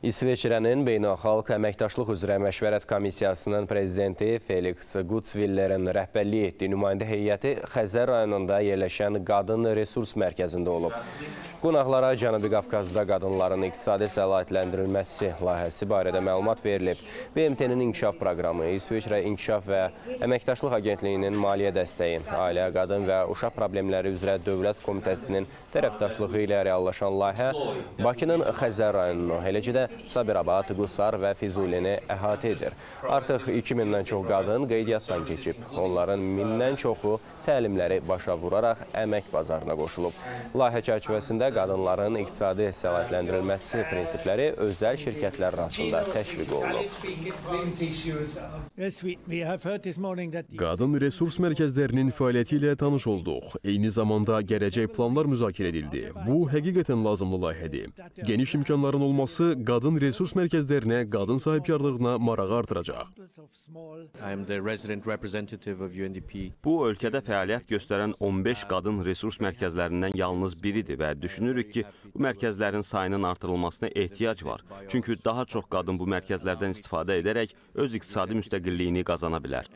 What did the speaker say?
İsveçrənin Beynəlxalq Əməkdaşlıq üzrə Məşvərət Komissiyasının prezidenti Felix Gutzwillerin rəhbərlik etdiyi nümayəndə heyəti Xəzər rayonunda yerləşən Qadın Resurs Mərkəzində olub. Qonaqlara Cənubi Qafqazda qadınların iqtisadi səlahiyyətləndirilməsi layihəsi barədə məlumat verilib. BMT-nin inkişaf proqramı, İsveçrə İnkişaf və Əməkdaşlıq Agentliyinin maliyyə dəstəyi, Ailə, Qadın və Uşaq Problemləri üzrə Dövlət Komitəsinin tərəfdaşlığı ilə reallaşan layihə Bakının Xəzər rayonunu, eləcə də Sabirabad, Qusar və Füzulini əhatə edir. Artıq 2000-dən çox qadın qeydiyyatdan keçib. Onların 1000-dən çoxu təlimləri başa vuraraq əmək bazarına qoşulub. Layihə çərçivəsində qadınların iqtisadi səlahiyyətləndirilməsi prinsipləri özəl şirkətlər arasında təşviq olunub. Qadın resurs mərkəzlərinin fəaliyyəti ilə tanış olduq. Eyni zamanda gələcək planlar müzakirə edildi. Bu, həqiqətən lazımlı layihədir. Geniş imkanların olması qadın resurs mərkəzlərinə, qadın sahibkarlığına marağı artıracaq. Bu, ölkədə fəaliyyət göstərən 15 qadın resurs mərkəzlərindən yalnız biridir və düşünürük ki, bu mərkəzlərin sayının artırılmasına ehtiyac var. Çünki daha çox qadın bu mərkəzlərdən istifadə edərək öz iqtisadi müstəqilliyini qazana bilər.